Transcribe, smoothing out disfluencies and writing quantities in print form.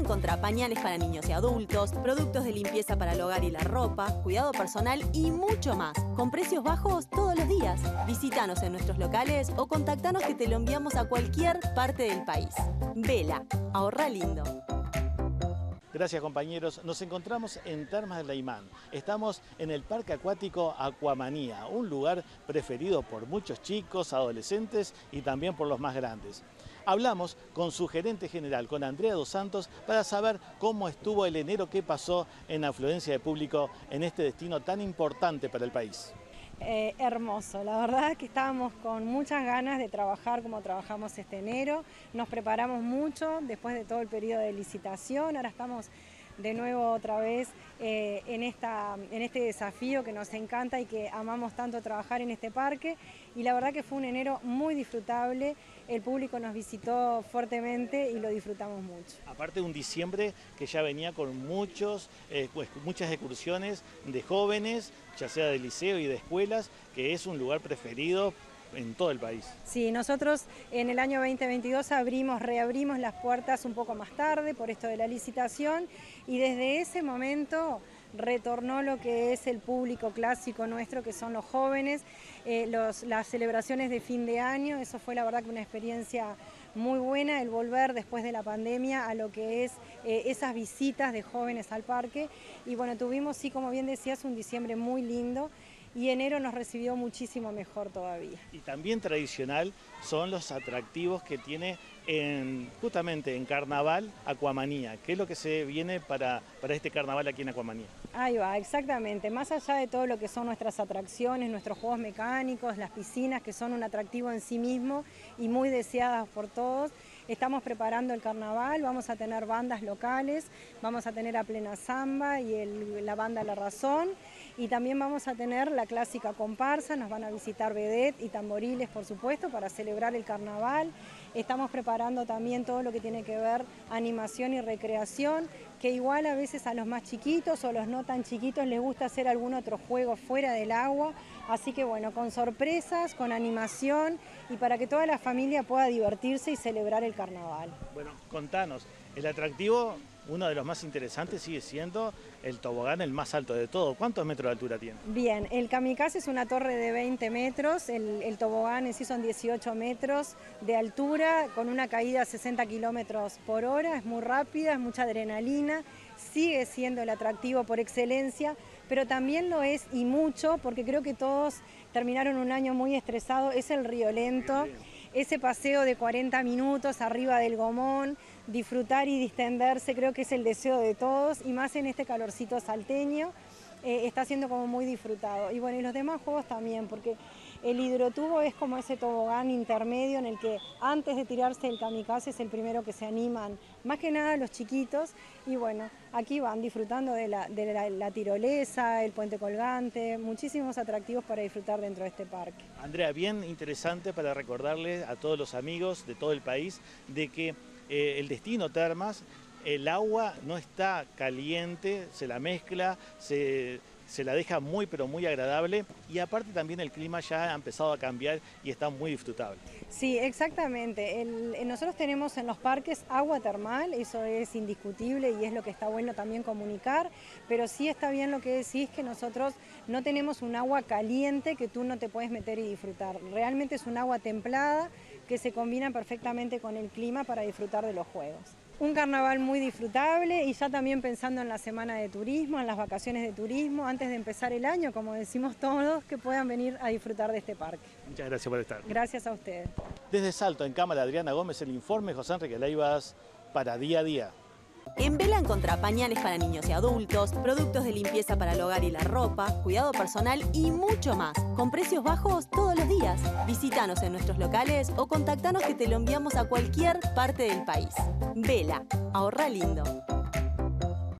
encontrá pañales para niños y adultos, productos de limpieza para el hogar y la ropa, cuidado personal y mucho más. Con precios bajos todos los días. Visítanos en nuestros locales o contactanos que te lo enviamos a cualquier parte del país. Vela, ahorra lindo. Gracias, compañeros. Nos encontramos en Termas de Laimán. Estamos en el Parque Acuático Aquamanía, un lugar preferido por muchos chicos, adolescentes y también por los más grandes. Hablamos con su gerente general, con Andrea dos Santos, para saber cómo estuvo el enero que pasó en afluencia de público en este destino tan importante para el país. Hermoso, la verdad que estábamos con muchas ganas de trabajar como trabajamos este enero, nos preparamos mucho después de todo el periodo de licitación, ahora estamos de nuevo otra vez en este desafío que nos encanta y que amamos tanto trabajar en este parque, y la verdad que fue un enero muy disfrutable, el público nos visitó fuertemente y lo disfrutamos mucho. Aparte de un diciembre que ya venía con muchas excursiones de jóvenes, ya sea de liceo y de escuelas, que es un lugar preferido en todo el país. Sí, nosotros en el año 2022 reabrimos las puertas un poco más tarde por esto de la licitación, y desde ese momento retornó lo que es el público clásico nuestro, que son los jóvenes, las celebraciones de fin de año. Eso fue la verdad que una experiencia muy buena, el volver después de la pandemia a lo que es esas visitas de jóvenes al parque. Y bueno, tuvimos, sí, como bien decías, un diciembre muy lindo, y enero nos recibió muchísimo mejor todavía. Y también tradicional son los atractivos que tiene justamente en Carnaval Aquamanía. ¿Qué es lo que se viene para este carnaval aquí en Aquamanía? Ahí va, exactamente. Más allá de todo lo que son nuestras atracciones, nuestros juegos mecánicos, las piscinas, que son un atractivo en sí mismo y muy deseadas por todos, estamos preparando el carnaval, vamos a tener bandas locales, vamos a tener a Plena Zamba y la banda La Razón, y también vamos a tener la clásica comparsa, nos van a visitar vedette y tamboriles, por supuesto, para celebrar el carnaval. Estamos preparando también todo lo que tiene que ver animación y recreación, que igual a veces a los más chiquitos o los no tan chiquitos les gusta hacer algún otro juego fuera del agua, así que bueno, con sorpresas, con animación, y para que toda la familia pueda divertirse y celebrar el carnaval. Bueno, contanos, el atractivo, uno de los más interesantes, sigue siendo el tobogán, el más alto de todo. ¿Cuántos metros de altura tiene? Bien, el kamikaze es una torre de 20 metros, el tobogán en sí son 18 metros de altura, con una caída a 60 kilómetros por hora, es muy rápida, es mucha adrenalina, sigue siendo el atractivo por excelencia, pero también lo es y mucho, porque creo que todos terminaron un año muy estresado, es el Río Lento. Ese paseo de 40 minutos arriba del gomón, disfrutar y distenderse, creo que es el deseo de todos, y más en este calorcito salteño, está siendo como muy disfrutado. Y bueno, y los demás juegos también, porque el hidrotubo es como ese tobogán intermedio en el que antes de tirarse el kamikaze es el primero que se animan, más que nada los chiquitos, y bueno, aquí van disfrutando de la tirolesa, el puente colgante, muchísimos atractivos para disfrutar dentro de este parque. Andrea, bien interesante para recordarles a todos los amigos de todo el país de que el destino Termas, el agua no está caliente, se la mezcla, se la deja muy pero muy agradable, y aparte también el clima ya ha empezado a cambiar y está muy disfrutable. Sí, exactamente. Nosotros tenemos en los parques agua termal, eso es indiscutible y es lo que está bueno también comunicar, pero sí está bien lo que decís, que nosotros no tenemos un agua caliente que tú no te puedes meter y disfrutar. Realmente es un agua templada que se combina perfectamente con el clima para disfrutar de los juegos. Un carnaval muy disfrutable, y ya también pensando en la semana de turismo, en las vacaciones de turismo, antes de empezar el año, como decimos todos, que puedan venir a disfrutar de este parque. Muchas gracias por estar. Gracias a ustedes. Desde Salto, en cámara, Adriana Gómez, el informe José Enrique Leivas para Día a Día. En Vela encontrá pañales para niños y adultos, productos de limpieza para el hogar y la ropa, cuidado personal y mucho más. Con precios bajos todos los días. Visítanos en nuestros locales o contactanos que te lo enviamos a cualquier parte del país. Vela, ahorra lindo.